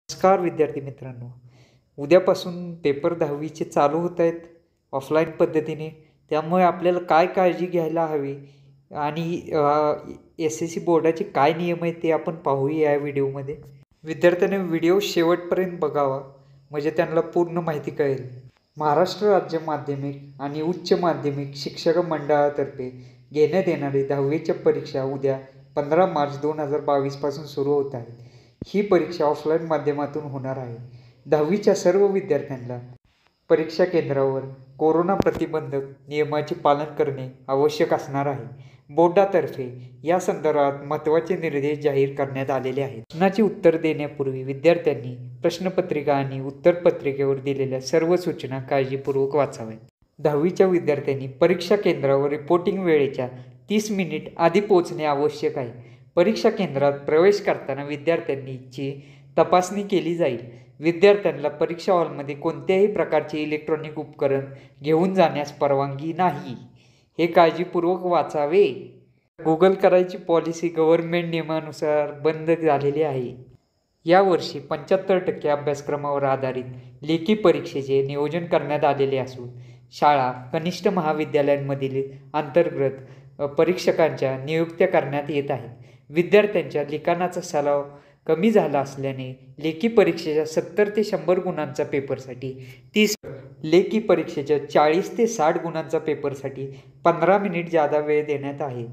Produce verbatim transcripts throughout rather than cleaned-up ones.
नमस्कार विद्यार्थी मित्रांनो, उद्यापासून पेपर दहावीचे चालू होत आहेत ऑफलाईन पद्धतीने. त्यामुळे आपल्याला काय काळजी घ्यायला हवी आणि एस एस सी बोर्डाचे काय नियम आहेत ते आपण पाहूया या व्हिडिओमध्ये. विद्यार्थ्यांनी व्हिडिओ शेवटपर्यंत बघावा म्हणजे त्यांना पूर्ण माहिती कळेल. महाराष्ट्र राज्य माध्यमिक आणि उच्च माध्यमिक शिक्षक मंडळातर्फे घेण्यात येणारी दहावीच्या परीक्षा उद्या पंधरा मार्च दोन हजार बावीसपासून सुरू होत आहे. ही परीक्षा ऑफलाईन माध्यमातून होणार आहे. दहावीच्या सर्व विद्यार्थ्यांना परीक्षा केंद्रावर कोरोना प्रतिबंधक नियमाचे पालन करणे आवश्यक असणार आहे. बोर्डातर्फे या संदर्भात महत्त्वाचे निर्देश जाहीर करण्यात आलेले आहेत. प्रश्नाची उत्तर देण्यापूर्वी विद्यार्थ्यांनी प्रश्नपत्रिका आणि उत्तरपत्रिकेवर दिलेल्या सर्व सूचना काळजीपूर्वक वाचाव्यात. दहावीच्या विद्यार्थ्यांनी परीक्षा केंद्रावर रिपोर्टिंग वेळेच्या तीस मिनिट आधी पोहोचणे आवश्यक आहे. परीक्षा केंद्रात प्रवेश करताना विद्यार्थ्यांची तपासणी केली जाईल. विद्यार्थ्यांना परीक्षा हॉलमध्ये कोणत्याही प्रकारचे इलेक्ट्रॉनिक उपकरण घेऊन जाण्यास परवानगी नाही. हे काळजीपूर्वक वाचावे. गुगल करायची पॉलिसी गव्हर्नमेंट नियमानुसार बंद झालेली आहे. यावर्षी पंच्याहत्तर टक्के अभ्यासक्रमावर आधारित लेखी परीक्षेचे नियोजन करण्यात आलेले असून शाळा कनिष्ठ महाविद्यालयांमधील अंतर्गत परीक्षकांच्या नियुक्त्या करण्यात येत आहेत. विद्यार्थ्यांच्या लिखाणाचा सराव कमी झाला असल्याने लेखी परीक्षेच्या सत्तर ते शंभर गुणांचा पेपरसाठी तीस, लेखी परीक्षेच्या चाळीस ते साठ गुणांचा पेपरसाठी पंधरा मिनिट जादा वेळ देण्यात आहे.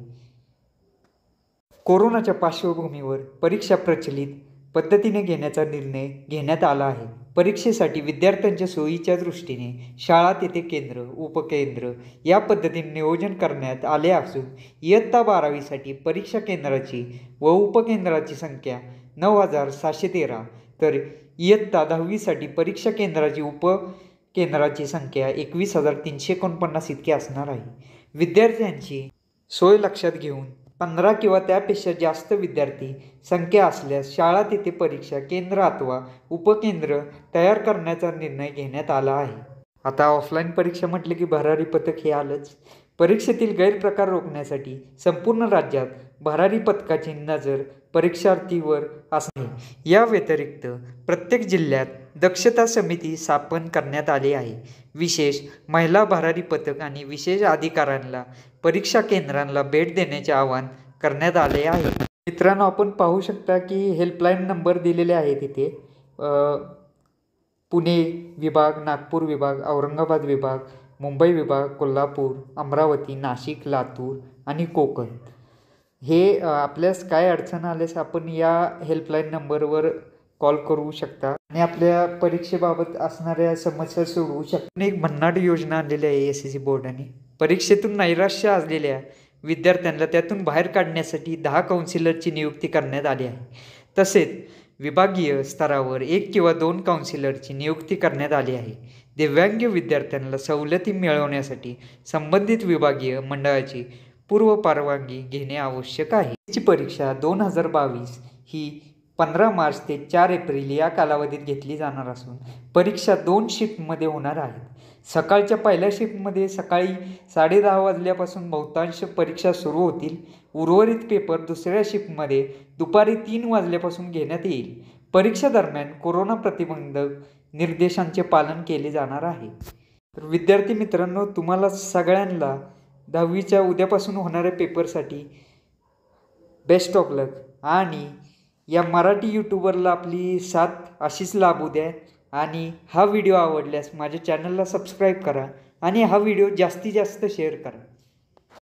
कोरोनाच्या पार्श्वभूमीवर परीक्षा प्रचलित पद्धतीने घेण्याचा निर्णय घेण्यात आला आहे. परीक्षेसाठी विद्यार्थ्यांच्या सोयीच्या दृष्टीने शाळा तेथे केंद्र, उपकेंद्र या पद्धतीने नियोजन करण्यात आले असून इयत्ता बारावीसाठी परीक्षा केंद्राची व उपकेंद्राची संख्या नऊ हजार सहाशे तेरा तर इयत्ता दहावीसाठी परीक्षा केंद्राची उपकेंद्राची संख्या एकवीस हजार तीनशे एकोणपन्नास इतकी असणार आहे. विद्यार्थ्यांची सोय लक्षात घेऊन पंधरा किंवा त्यापेक्षा जास्त विद्यार्थी संख्या असल्यास शाळा तेथे परीक्षा केंद्र अथवा उपकेंद्र तयार करण्याचा निर्णय घेण्यात आला आहे. आता ऑफलाईन परीक्षा म्हटले की भरारी पथक हे आलंच. परीक्षेतील गैरप्रकार रोखण्यासाठी संपूर्ण राज्यात भरारी पथकाची नजर परीक्षार्थीवर असणे. या व्यतिरिक्त प्रत्येक जिल्ह्यात दक्षता समिती स्थापन करण्यात आली आहे. विशेष महिला भरारी पथक आणि विशेष अधिकाऱ्यांना परीक्षा केंद्रांना भेट देण्याचे आवाहन करण्यात आले आहे. मित्रांनो, आपण पाहू शकता की हेल्पलाईन नंबर दिलेले आहेत इथे. पुणे विभाग, नागपूर विभाग, औरंगाबाद विभाग, मुंबई विभाग, कोल्हापूर, अमरावती, नाशिक, लातूर आणि कोकण. हे आपल्यास काय अडचण आल्यास आपण या हेल्पलाईन नंबरवर कॉल करू शकता आणि आपल्या परीक्षेबाबत असणाऱ्या समस्या सोडवू शकता. एक भन्नाट योजना आणलेली आहे एस एस सी बोर्डाने. परीक्षेतून नैराश्य असलेल्या विद्यार्थ्यांना त्यातून बाहेर काढण्यासाठी दहा काउन्सिलरची नियुक्ती करण्यात आली आहे. तसेच विभागीय स्तरावर एक किंवा दोन काउन्सिलरची नियुक्ती करण्यात आली आहे. दिव्यांग विद्यार्थ्यांना सवलती मिळवण्यासाठी संबंधित विभागीय मंडळाची पूर्व परवानगी घेणे आवश्यक आहे. ही परीक्षा दोन हजार बावीस ही पंधरा मार्च ते चार एप्रिल या कालावधीत घेतली जाणार असून परीक्षा दोन शिफ्टमध्ये होणार आहेत. सकाळच्या पहिल्या शिफ्टमध्ये सकाळी साडे दहा वाजल्यापासून बहुतांश परीक्षा सुरू होतील. उर्वरित पेपर दुसऱ्या शिफ्टमध्ये दुपारी तीन वाजल्यापासून घेण्यात येईल. परीक्षा दरम्यान कोरोना प्रतिबंधक निर्देशांचे पालन केले जाणार आहे. तर विद्यार्थी मित्रांनो, तुम्हाला सगळ्यांना दहावीच्या उद्यापासून होणाऱ्या पेपरसाठी बेस्ट ऑफ लक आणि या मराठी यूट्यूबरला आपली साथ अशीच लाभू द्या. आणि हा व्हिडिओ आवडल्यास माझ्या चॅनलला सबस्क्राईब करा आणि हा व्हिडिओ जास्तीत जास्त शेअर करा.